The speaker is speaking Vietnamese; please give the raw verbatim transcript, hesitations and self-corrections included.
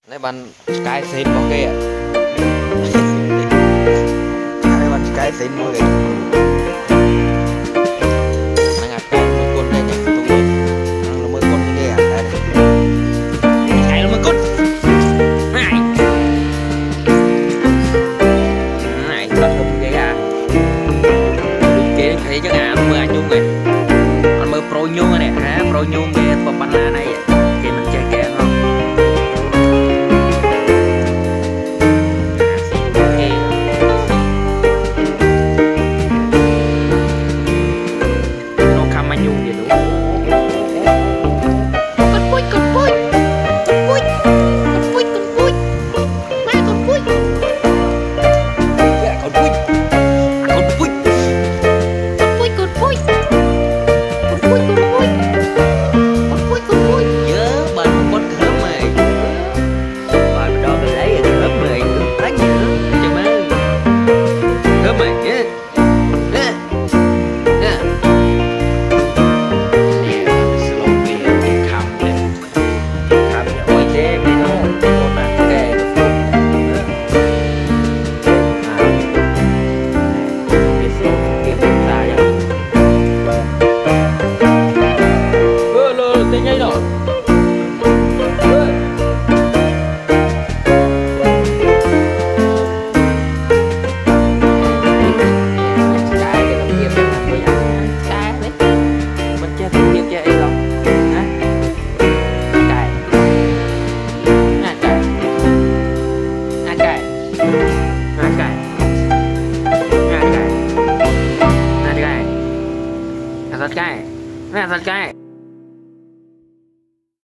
ในบันสกายเซนโอเคอ่ะในบันสกายเซนโอเค